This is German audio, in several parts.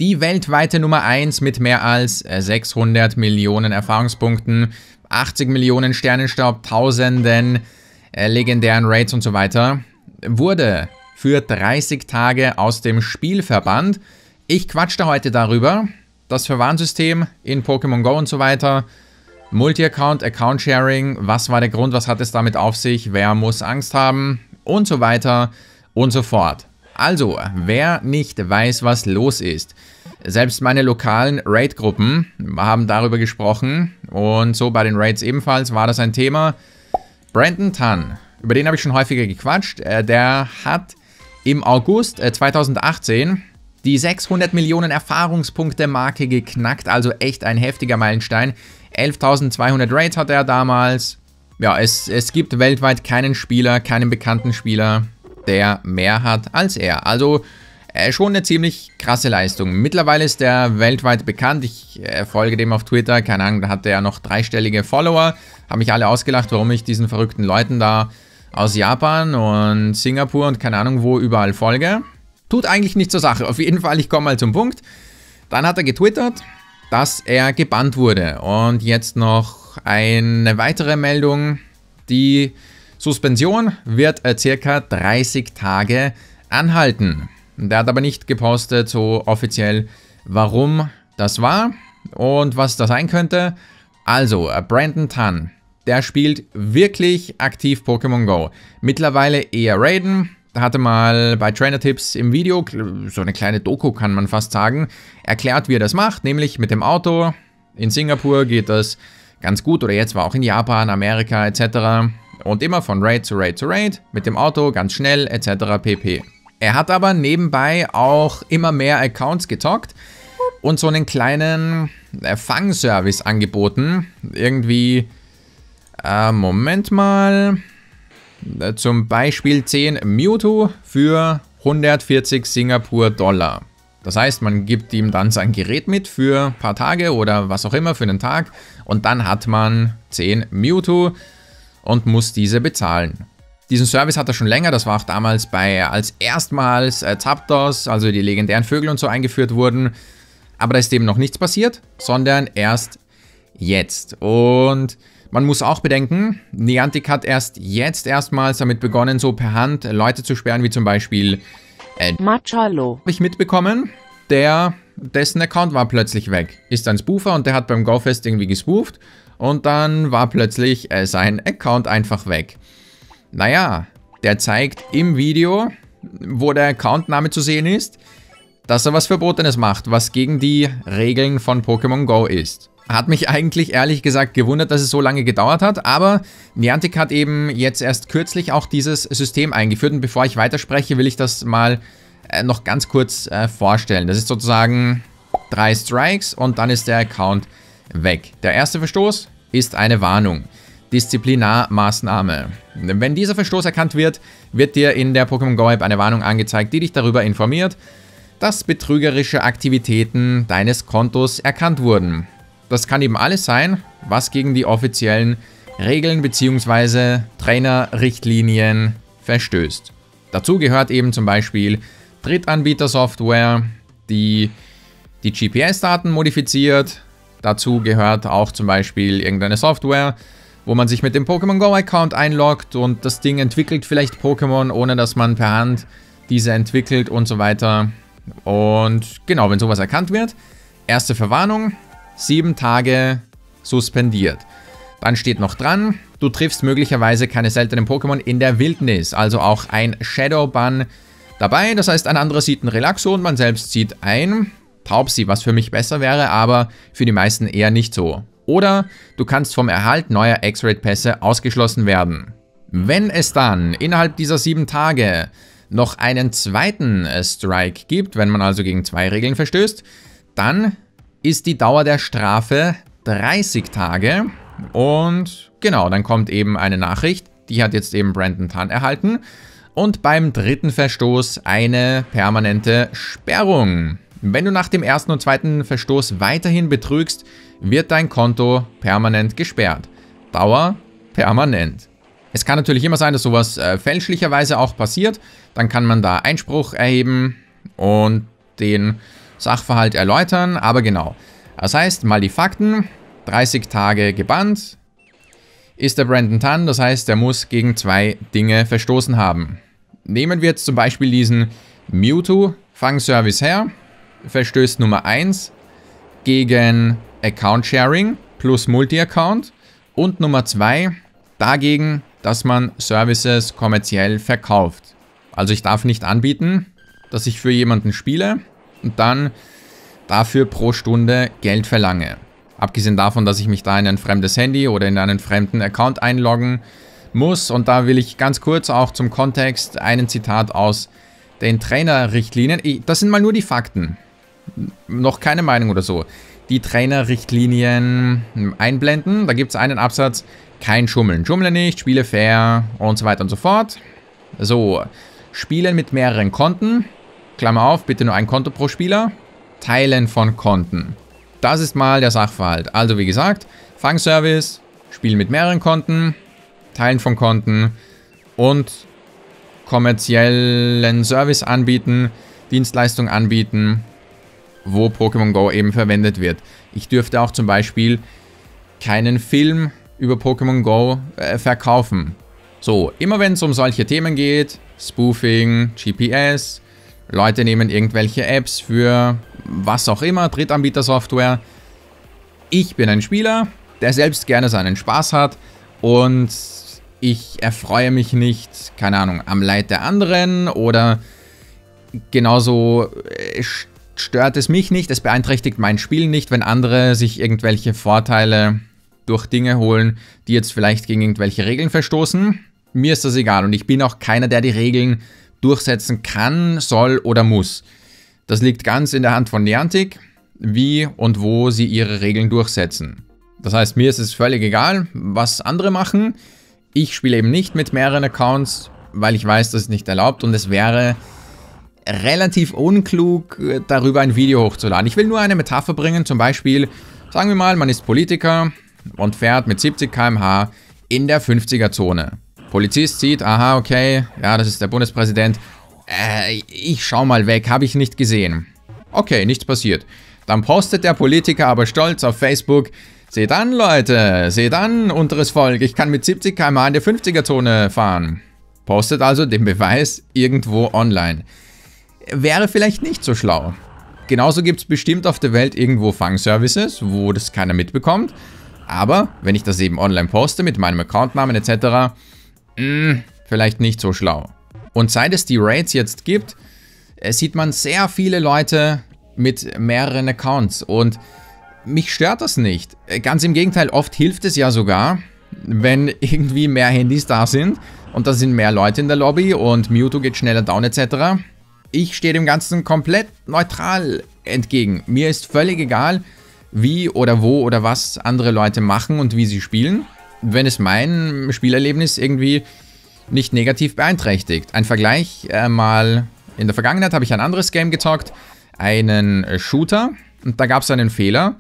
Die weltweite Nummer 1 mit mehr als 600 Millionen Erfahrungspunkten, 80 Millionen Sternenstaub, tausenden legendären Raids und so weiter, wurde für 30 Tage aus dem Spiel verbannt. Ich quatschte heute darüber, das Verwarnsystem in Pokémon Go und so weiter, Multi-Account, Account-Sharing, was war der Grund, was hat es damit auf sich, wer muss Angst haben und so weiter und so fort. Also, wer nicht weiß, was los ist, selbst meine lokalen Raid-Gruppen haben darüber gesprochen und so bei den Raids ebenfalls war das ein Thema. Brandon Tan, über den habe ich schon häufiger gequatscht, der hat im August 2018 die 600 Millionen Erfahrungspunkte-Marke geknackt, also echt ein heftiger Meilenstein. 11.200 Raids hatte er damals. Ja, es gibt weltweit keinen Spieler, keinen bekannten Spieler, der mehr hat als er. Also schon eine ziemlich krasse Leistung. Mittlerweile ist er weltweit bekannt. Ich folge dem auf Twitter. Keine Ahnung, da hat er noch 3-stellige Follower. Haben mich alle ausgelacht, warum ich diesen verrückten Leuten da aus Japan und Singapur und keine Ahnung wo überall folge. Tut eigentlich nichts zur Sache. Auf jeden Fall, ich komme mal zum Punkt. Dann hat er getwittert, dass er gebannt wurde. Und jetzt noch eine weitere Meldung. Die Suspension wird circa 30 Tage anhalten. Der hat aber nicht gepostet, so offiziell, warum das war und was das sein könnte. Also, Brandon Tan, der spielt wirklich aktiv Pokémon Go. Mittlerweile eher Raiden. Da hatte mal bei Trainer-Tipps im Video, so eine kleine Doku kann man fast sagen, erklärt, wie er das macht. Nämlich mit dem Auto. In Singapur geht das ganz gut oder jetzt war auch in Japan, Amerika etc. Und immer von Raid zu Raid zu Raid, mit dem Auto, ganz schnell, etc. pp. Er hat aber nebenbei auch immer mehr Accounts gezockt und so einen kleinen Fangservice angeboten. Irgendwie, Moment mal, zum Beispiel 10 Mewtwo für 140 Singapur-Dollar. Das heißt, man gibt ihm dann sein Gerät mit für ein paar Tage oder was auch immer für einen Tag und dann hat man 10 Mewtwo und muss diese bezahlen. Diesen Service hat er schon länger, das war auch damals als erstmals Zapdos, also die legendären Vögel und so eingeführt wurden. Aber da ist eben noch nichts passiert, sondern erst jetzt. Und man muss auch bedenken, Niantic hat jetzt erstmals damit begonnen, so per Hand Leute zu sperren, wie zum Beispiel Machalo. Habe ich mitbekommen, dessen Account war plötzlich weg. Ist ein Spoofer und der hat beim GoFest irgendwie gespooft. Und dann war plötzlich sein Account einfach weg. Naja, der zeigt im Video, wo der Accountname zu sehen ist, dass er was Verbotenes macht, was gegen die Regeln von Pokémon Go ist. Hat mich eigentlich ehrlich gesagt gewundert, dass es so lange gedauert hat, aber Niantic hat eben jetzt erst kürzlich auch dieses System eingeführt und bevor ich weiterspreche, will ich das mal noch ganz kurz vorstellen. Das ist sozusagen 3 Strikes und dann ist der Account weg. Der erste Verstoß ist eine Warnung. Disziplinarmaßnahme. Wenn dieser Verstoß erkannt wird, wird dir in der Pokémon Go App eine Warnung angezeigt, die dich darüber informiert, dass betrügerische Aktivitäten deines Kontos erkannt wurden. Das kann eben alles sein, was gegen die offiziellen Regeln bzw. Trainerrichtlinien verstößt. Dazu gehört eben zum Beispiel Drittanbieter-Software, die GPS-Daten modifiziert. Dazu gehört auch zum Beispiel irgendeine Software, wo man sich mit dem Pokémon Go-Account einloggt und das Ding entwickelt vielleicht Pokémon, ohne dass man per Hand diese entwickelt und so weiter. Und genau, wenn sowas erkannt wird, erste Verwarnung, 7 Tage suspendiert. Dann steht noch dran, du triffst möglicherweise keine seltenen Pokémon in der Wildnis, also auch ein Shadow-Ban dabei. Das heißt, ein anderer sieht ein Relaxo und man selbst sieht ein Taubsi, was für mich besser wäre, aber für die meisten eher nicht so. Oder du kannst vom Erhalt neuer X-Raid-Pässe ausgeschlossen werden. Wenn es dann innerhalb dieser 7 Tage noch einen zweiten Strike gibt, wenn man also gegen 2 Regeln verstößt, dann ist die Dauer der Strafe 30 Tage. Und genau, dann kommt eben eine Nachricht, die hat jetzt eben Brandon Tan erhalten. Und beim dritten Verstoß eine permanente Sperrung. Wenn du nach dem ersten und zweiten Verstoß weiterhin betrügst, wird dein Konto permanent gesperrt. Dauer permanent. Es kann natürlich immer sein, dass sowas fälschlicherweise auch passiert. Dann kann man da Einspruch erheben und den Sachverhalt erläutern, aber genau. Das heißt, mal die Fakten, 30 Tage gebannt ist der Brandon Tan, das heißt, er muss gegen 2 Dinge verstoßen haben. Nehmen wir jetzt zum Beispiel diesen Mewtwo-Fangservice her, verstößt Nummer 1 gegen Account Sharing plus Multi-Account und Nummer 2 dagegen, dass man Services kommerziell verkauft. Also ich darf nicht anbieten, dass ich für jemanden spiele und dann dafür pro Stunde Geld verlange. Abgesehen davon, dass ich mich da in ein fremdes Handy oder in einen fremden Account einloggen muss. Und da will ich ganz kurz auch zum Kontext einen Zitat aus den Trainerrichtlinien. Das sind mal nur die Fakten. Noch keine Meinung oder so. Die Trainerrichtlinien einblenden. Da gibt es einen Absatz, kein Schummeln. Schummle nicht, spiele fair und so weiter und so fort. So, spielen mit mehreren Konten. Klammer auf, bitte nur ein Konto pro Spieler. Teilen von Konten. Das ist mal der Sachverhalt. Also wie gesagt, Fangservice, Spielen mit mehreren Konten, Teilen von Konten und kommerziellen Service anbieten, Dienstleistung anbieten, wo Pokémon Go eben verwendet wird. Ich dürfte auch zum Beispiel keinen Film über Pokémon Go verkaufen. So, immer wenn es um solche Themen geht, Spoofing, GPS, Leute nehmen irgendwelche Apps für was auch immer, Drittanbieter-Software. Ich bin ein Spieler, der selbst gerne seinen Spaß hat und ich erfreue mich nicht, keine Ahnung, am Leid der anderen oder genauso stört es mich nicht, es beeinträchtigt mein Spiel nicht, wenn andere sich irgendwelche Vorteile durch Dinge holen, die jetzt vielleicht gegen irgendwelche Regeln verstoßen. Mir ist das egal und ich bin auch keiner, der die Regeln durchsetzen kann, soll oder muss. Das liegt ganz in der Hand von Niantic, wie und wo sie ihre Regeln durchsetzen. Das heißt, mir ist es völlig egal, was andere machen. Ich spiele eben nicht mit mehreren Accounts, weil ich weiß, das ist nicht erlaubt und es wäre relativ unklug, darüber ein Video hochzuladen. Ich will nur eine Metapher bringen, zum Beispiel, sagen wir mal, man ist Politiker und fährt mit 70 km/h in der 50er-Zone. Polizist sieht, aha, okay, ja, das ist der Bundespräsident. Ich schau mal weg, habe ich nicht gesehen. Okay, nichts passiert. Dann postet der Politiker aber stolz auf Facebook, seht an, Leute, seht an, unteres Volk, ich kann mit 70 km/h in der 50er-Zone fahren. Postet also den Beweis irgendwo online. Wäre vielleicht nicht so schlau. Genauso gibt es bestimmt auf der Welt irgendwo Fangservices, wo das keiner mitbekommt. Aber wenn ich das eben online poste mit meinem Accountnamen etc., vielleicht nicht so schlau. Und seit es die Raids jetzt gibt, sieht man sehr viele Leute mit mehreren Accounts und mich stört das nicht. Ganz im Gegenteil, oft hilft es ja sogar, wenn irgendwie mehr Handys da sind und da sind mehr Leute in der Lobby und Mewtwo geht schneller down etc. Ich stehe dem Ganzen komplett neutral entgegen. Mir ist völlig egal, wie oder wo oder was andere Leute machen und wie sie spielen, wenn es mein Spielerlebnis irgendwie nicht negativ beeinträchtigt. Ein Vergleich, mal in der Vergangenheit habe ich ein anderes Game gezockt, einen Shooter, und da gab es einen Fehler,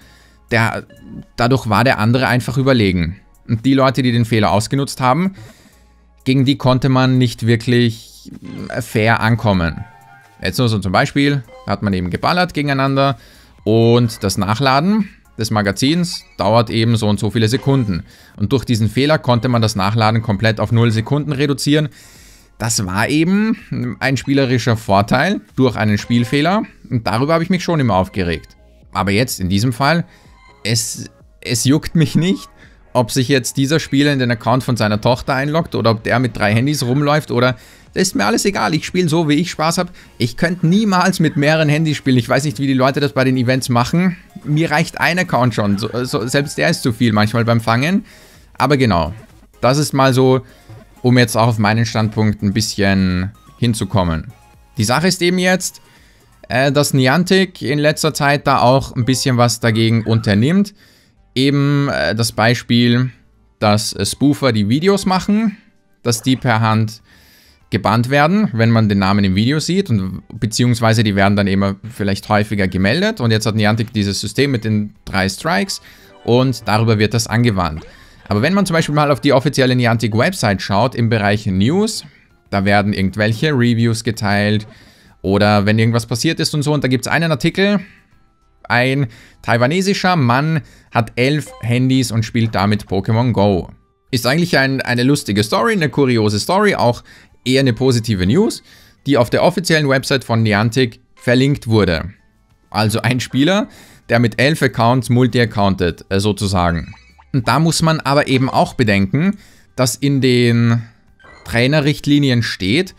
dadurch war der andere einfach überlegen. Und die Leute, die den Fehler ausgenutzt haben, gegen die konnte man nicht wirklich fair ankommen. Jetzt nur so zum Beispiel, hat man eben geballert gegeneinander und das Nachladen des Magazins dauert eben so und so viele Sekunden. Und durch diesen Fehler konnte man das Nachladen komplett auf 0 Sekunden reduzieren. Das war eben ein spielerischer Vorteil durch einen Spielfehler und darüber habe ich mich schon immer aufgeregt. Aber jetzt in diesem Fall, es juckt mich nicht, ob sich jetzt dieser Spieler in den Account von seiner Tochter einloggt oder ob der mit 3 Handys rumläuft oder... Das ist mir alles egal, ich spiele so, wie ich Spaß habe. Ich könnte niemals mit mehreren Handys spielen. Ich weiß nicht, wie die Leute das bei den Events machen. Mir reicht ein Account schon. Selbst der ist zu viel manchmal beim Fangen. Aber genau, das ist mal so, um jetzt auch auf meinen Standpunkt ein bisschen hinzukommen. Die Sache ist eben jetzt, dass Niantic in letzter Zeit da auch ein bisschen was dagegen unternimmt. Eben das Beispiel, dass Spoofer die Videos machen, dass die per Hand gebannt werden, wenn man den Namen im Video sieht, und beziehungsweise die werden dann immer vielleicht häufiger gemeldet und jetzt hat Niantic dieses System mit den 3 Strikes und darüber wird das angewandt. Aber wenn man zum Beispiel mal auf die offizielle Niantic Website schaut, im Bereich News, da werden irgendwelche Reviews geteilt Oder wenn irgendwas passiert ist und so. Und da gibt es einen Artikel, ein taiwanesischer Mann hat 11 Handys und spielt damit Pokémon Go. Ist eigentlich eine lustige Story, eine kuriose Story, auch eher eine positive News, die auf der offiziellen Website von Niantic verlinkt wurde. Also ein Spieler, der mit 11 Accounts multi-accountet, sozusagen. Und da muss man aber eben auch bedenken, dass in den Trainerrichtlinien steht,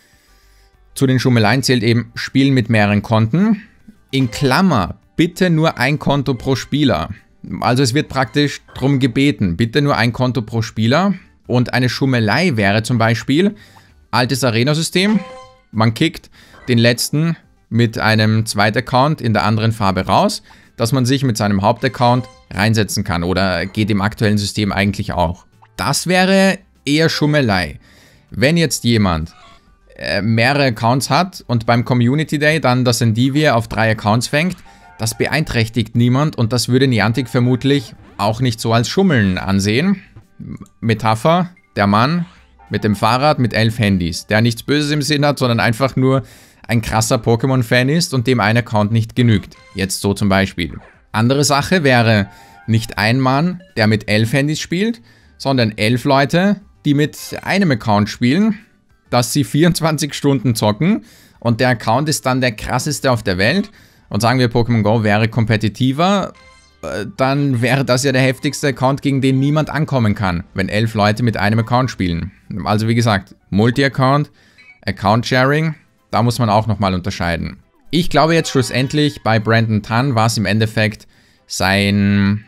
zu den Schummeleien zählt eben Spielen mit mehreren Konten. In Klammer, bitte nur ein Konto pro Spieler. Also es wird praktisch darum gebeten, bitte nur ein Konto pro Spieler. Und eine Schummelei wäre zum Beispiel, altes Arena-System, man kickt den letzten mit einem zweiten Account in der anderen Farbe raus, dass man sich mit seinem Hauptaccount reinsetzen kann. Oder geht im aktuellen System eigentlich auch. Das wäre eher Schummelei. Wenn jetzt jemand mehrere Accounts hat und beim Community Day dann das Endivie auf 3 Accounts fängt, das beeinträchtigt niemand und das würde Niantic vermutlich auch nicht so als Schummeln ansehen. Metapher, der Mann mit dem Fahrrad mit 11 Handys, der nichts Böses im Sinn hat, sondern einfach nur ein krasser Pokémon-Fan ist und dem ein Account nicht genügt. Jetzt so zum Beispiel. Andere Sache wäre nicht ein Mann, der mit 11 Handys spielt, sondern 11 Leute, die mit einem Account spielen, dass sie 24 Stunden zocken und der Account ist dann der krasseste auf der Welt und sagen wir Pokémon Go wäre kompetitiver, dann wäre das ja der heftigste Account, gegen den niemand ankommen kann, wenn 11 Leute mit einem Account spielen. Also wie gesagt, Multi-Account, Account-Sharing, da muss man auch nochmal unterscheiden. Ich glaube jetzt schlussendlich, bei Brandon Tan war es im Endeffekt sein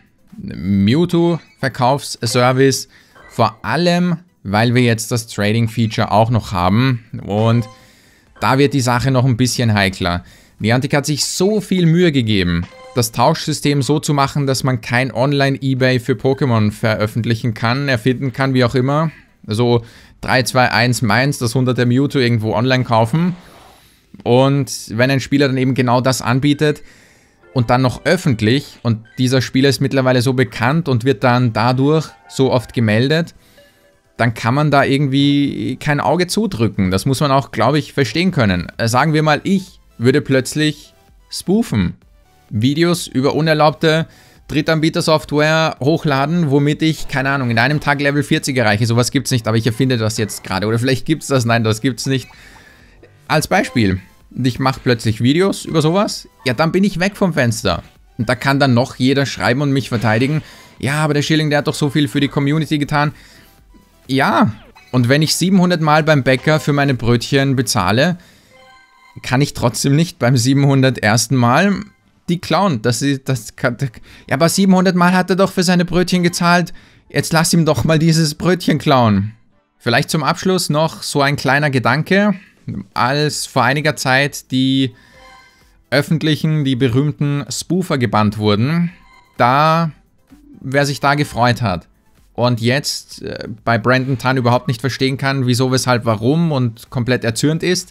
Mewtwo-Verkaufsservice, vor allem weil wir jetzt das Trading-Feature auch noch haben und da wird die Sache noch ein bisschen heikler. Niantic hat sich so viel Mühe gegeben, das Tauschsystem so zu machen, dass man kein Online-Ebay für Pokémon veröffentlichen kann, erfinden kann, wie auch immer. So 3, 2, 1 meins, das 100er Mewtwo irgendwo online kaufen. Und wenn ein Spieler dann eben genau das anbietet und dann noch öffentlich und dieser Spieler ist mittlerweile so bekannt und wird dann dadurch so oft gemeldet, dann kann man da irgendwie kein Auge zudrücken. Das muss man auch, glaube ich, verstehen können. Sagen wir mal, ich würde plötzlich spoofen. Videos über unerlaubte Drittanbieter-Software hochladen, womit ich, keine Ahnung, in einem Tag Level 40 erreiche. Sowas gibt es nicht, aber ich erfinde das jetzt gerade. Oder vielleicht gibt es das, nein, das gibt es nicht. Als Beispiel, ich mache plötzlich Videos über sowas, ja, dann bin ich weg vom Fenster. Und da kann dann noch jeder schreiben und mich verteidigen. Ja, aber der Schilling, der hat doch so viel für die Community getan. Ja, und wenn ich 700 Mal beim Bäcker für meine Brötchen bezahle, kann ich trotzdem nicht beim 701. Mal die klauen. Ja, aber 700 Mal hat er doch für seine Brötchen gezahlt. Jetzt lass ihm doch mal dieses Brötchen klauen. Vielleicht zum Abschluss noch so ein kleiner Gedanke. Als vor einiger Zeit die berühmten Spoofer gebannt wurden, wer sich da gefreut hat und jetzt bei Brandon Tan überhaupt nicht verstehen kann, wieso, weshalb, warum und komplett erzürnt ist,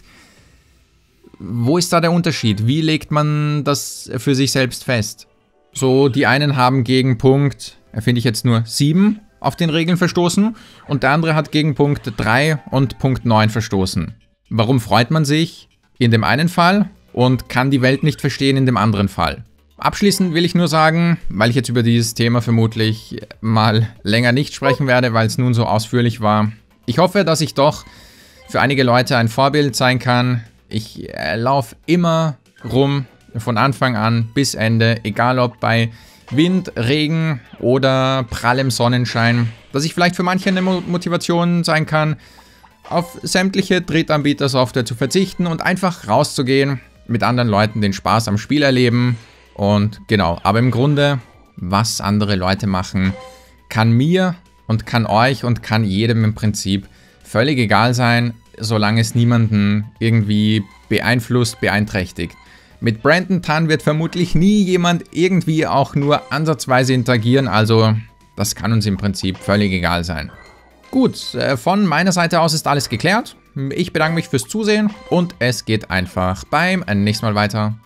wo ist da der Unterschied? Wie legt man das für sich selbst fest? So, die einen haben gegen Punkt, finde ich jetzt nur 7 auf den Regeln verstoßen und der andere hat gegen Punkt 3 und Punkt 9 verstoßen. Warum freut man sich in dem einen Fall und kann die Welt nicht verstehen in dem anderen Fall? Abschließend will ich nur sagen, weil ich jetzt über dieses Thema vermutlich mal länger nicht sprechen werde, weil es nun so ausführlich war. Ich hoffe, dass ich doch für einige Leute ein Vorbild sein kann. Ich laufe immer rum, von Anfang an bis Ende, egal ob bei Wind, Regen oder prallem Sonnenschein, dass ich vielleicht für manche eine Motivation sein kann, auf sämtliche Drittanbieter-Software zu verzichten und einfach rauszugehen, mit anderen Leuten den Spaß am Spiel erleben. Und genau, aber im Grunde, was andere Leute machen, kann mir und kann euch und kann jedem im Prinzip völlig egal sein, solange es niemanden irgendwie beeinflusst, beeinträchtigt. Mit Brandon Tan wird vermutlich nie jemand irgendwie auch nur ansatzweise interagieren, also das kann uns im Prinzip völlig egal sein. Gut, von meiner Seite aus ist alles geklärt. Ich bedanke mich fürs Zusehen und es geht einfach beim nächsten Mal weiter.